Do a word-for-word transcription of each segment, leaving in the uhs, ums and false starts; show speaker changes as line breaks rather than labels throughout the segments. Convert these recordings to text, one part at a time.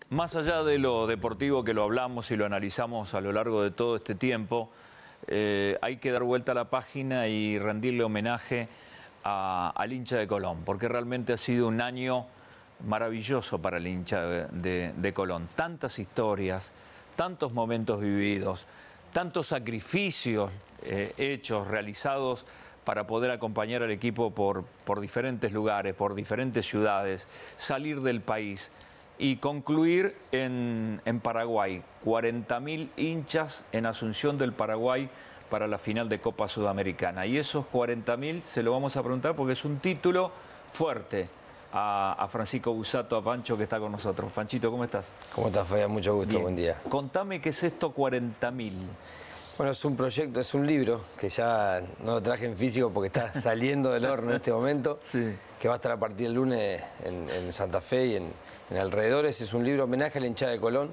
Más allá de lo deportivo que lo hablamos y lo analizamos a lo largo de todo este tiempo, eh, hay que dar vuelta a la página y rendirle homenaje a, al hincha de Colón, porque realmente ha sido un año maravilloso para el hincha de, de, de Colón. Tantas historias, tantos momentos vividos, tantos sacrificios eh, hechos, realizados para poder acompañar al equipo por, por diferentes lugares, por diferentes ciudades, salir del país y concluir en, en Paraguay. cuarenta mil hinchas en Asunción del Paraguay para la final de Copa Sudamericana. Y esos cuarenta mil se lo vamos a preguntar porque es un título fuerte a, a Francisco Busato, a Pancho, que está con nosotros. Panchito, ¿cómo estás?
¿Cómo estás, Fabián? Mucho gusto,
Bien.
Buen día.
Contame qué es esto cuarenta mil.
Bueno, es un proyecto, es un libro que ya no lo traje en físico porque está saliendo del horno en este momento,
Sí.
que va a estar a partir del lunes en, en Santa Fe y en, en alrededores. Es un libro homenaje a la hinchada de Colón.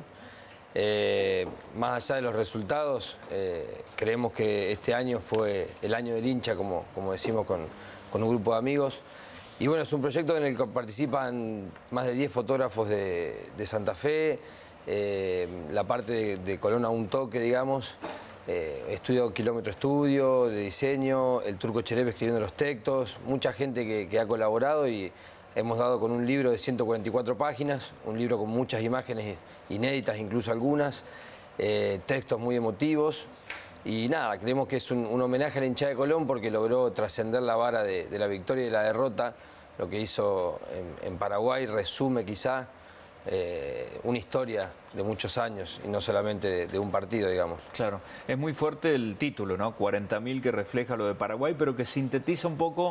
Eh, más allá de los resultados, eh, creemos que este año fue el año del hincha, como, como decimos con, con un grupo de amigos. Y bueno, es un proyecto en el que participan más de diez fotógrafos de, de Santa Fe, eh, la parte de, de Colón a un toque, digamos. Eh, estudio Kilómetro Estudio, de diseño, el Turco Cherep escribiendo los textos, mucha gente que, que ha colaborado y hemos dado con un libro de ciento cuarenta y cuatro páginas, un libro con muchas imágenes inéditas, incluso algunas, eh, textos muy emotivos. Y nada, creemos que es un, un homenaje a la hinchada de Colón porque logró trascender la vara de, de la victoria y de la derrota. Lo que hizo en, en Paraguay resume quizá eh, una historia de muchos años y no solamente de, de un partido, digamos.
Claro, es muy fuerte el título, ¿no? cuarenta mil, que refleja lo de Paraguay, pero que sintetiza un poco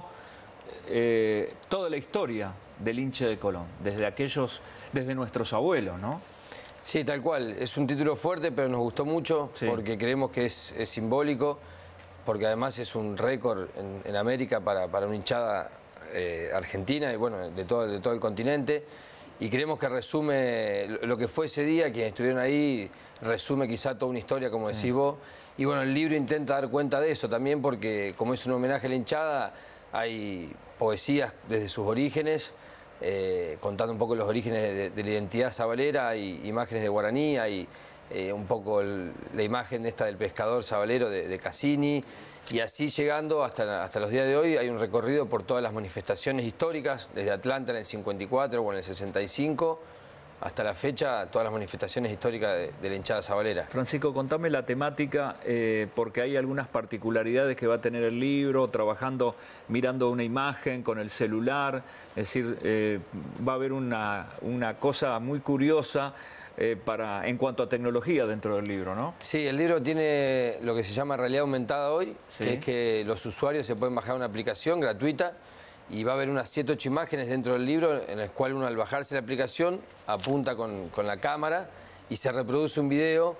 eh, toda la historia del hincha de Colón, desde aquellos, desde nuestros abuelos, ¿no?
Sí, tal cual. Es un título fuerte, pero nos gustó mucho
Sí.
porque creemos que es, es simbólico, porque además es un récord en, en América para, para una hinchada eh, argentina y bueno, de todo, de todo el continente. Y creemos que resume lo que fue ese día, quienes estuvieron ahí, resume quizá toda una historia, como decís sí. vos. Y bueno, el libro intenta dar cuenta de eso también, porque como es un homenaje a la hinchada, hay poesías desde sus orígenes, eh, contando un poco los orígenes de, de la identidad sabalera, hay imágenes de Guaraní, hay eh, un poco el, la imagen esta del pescador sabalero de, de Cassini. Y así llegando hasta, hasta los días de hoy hay un recorrido por todas las manifestaciones históricas, desde Atlanta en el cincuenta y cuatro o en el sesenta y cinco, hasta la fecha, todas las manifestaciones históricas de, de la hinchada sabalera.
Francisco, contame la temática, eh, porque hay algunas particularidades que va a tener el libro, trabajando, mirando una imagen con el celular, es decir, eh, va a haber una, una cosa muy curiosa Eh, para, en cuanto a tecnología dentro del libro, ¿no?
Sí, el libro tiene lo que se llama realidad aumentada hoy,
sí.
que es que los usuarios se pueden bajar una aplicación gratuita y va a haber unas siete ocho imágenes dentro del libro en el cual uno al bajarse la aplicación apunta con, con la cámara y se reproduce un video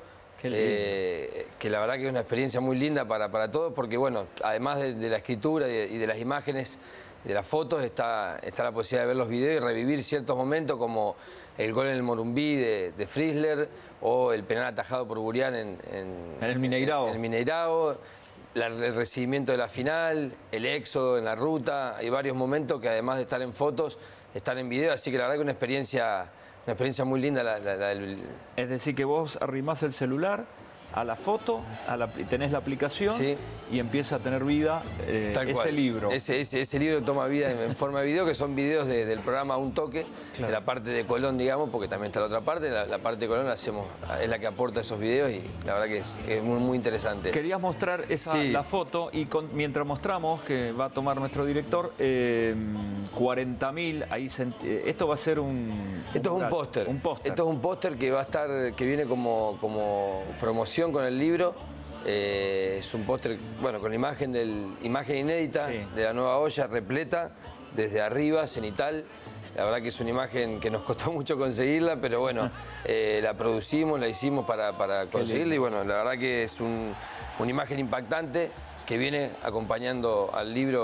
eh, que la verdad que es una experiencia muy linda para, para todos porque bueno, además de, de la escritura y de, y de las imágenes, de las fotos, está, está la posibilidad de ver los videos y revivir ciertos momentos como el gol en el Morumbí de, de Frizzler o el penal atajado por Burián en, en,
en el Mineirao,
en, en el Mineirao la, el recibimiento de la final, el éxodo en la ruta. Hay varios momentos que además de estar en fotos, están en video, así que la verdad que una experiencia, una experiencia muy linda. La, la, la, el...
Es decir, que vos arrimás el celular a la foto, a la, tenés la aplicación sí. y empieza a tener vida eh, ese cual. libro.
Ese, ese, ese libro toma vida en, en forma de video, que son videos de, del programa Un Toque, claro. de la parte de Colón, digamos, porque también está la otra parte. La, la parte de Colón la hacemos, es la que aporta esos videos y la verdad que es, es muy, muy interesante.
Querías mostrar esa, sí. la foto y con, mientras mostramos, que va a tomar nuestro director, eh, cuarenta mil, ahí se, eh, esto va a ser un...
Esto un, es un póster.
Un póster.
Esto es un póster que va a estar, que viene como, como promoción con el libro. Eh, es un póster, bueno, con imagen, del, imagen inédita sí. de la nueva olla, repleta, desde arriba, cenital. La verdad que es una imagen que nos costó mucho conseguirla, pero bueno, eh, la producimos, la hicimos para, para conseguirla y bueno, la verdad que es un, una imagen impactante que viene acompañando al libro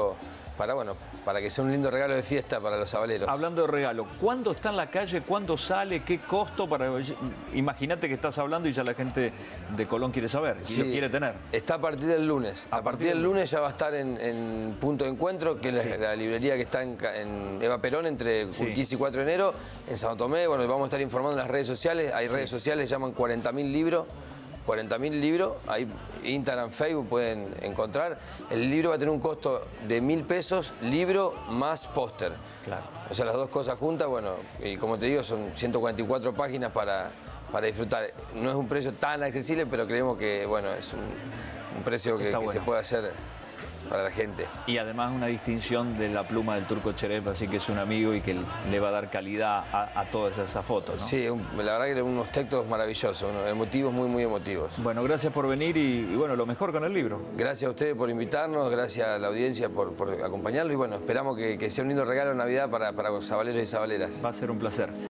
para, bueno, para que sea un lindo regalo de fiesta para los sabaleros.
Hablando de regalo, ¿cuándo está en la calle? ¿Cuándo sale? ¿Qué costo? Para... Imagínate que estás hablando y ya la gente de Colón quiere saber y
Sí,
lo quiere tener.
Está a partir del lunes. A, a partir del lunes ya va a estar en, en Punto de Encuentro, que es sí. la, la librería que está en, en Eva Perón, entre Urquiza sí. y cuatro de enero, en Santo Tomé. Bueno, vamos a estar informando en las redes sociales. Hay sí. redes sociales, llaman cuarenta mil libros. cuarenta mil libros, ahí Instagram, Facebook pueden encontrar. El libro va a tener un costo de mil pesos, libro más póster.
Claro.
O sea, las dos cosas juntas, bueno, y como te digo, son ciento cuarenta y cuatro páginas para, para disfrutar. No es un precio tan accesible, pero creemos que, bueno, es un, un precio que, que bueno. se puede hacer para la gente.
Y además una distinción de la pluma del Turco Cherep, así que es un amigo y que le va a dar calidad a, a todas esas fotos, ¿no?
Sí, un, la verdad que unos textos maravillosos, unos emotivos, muy, muy emotivos.
Bueno, gracias por venir y, y bueno, lo mejor con el libro.
Gracias a ustedes por invitarnos, gracias a la audiencia por, por acompañarlo y bueno, esperamos que, que sea un lindo regalo de Navidad para, para los sabaleros y sabaleras.
Va a ser un placer.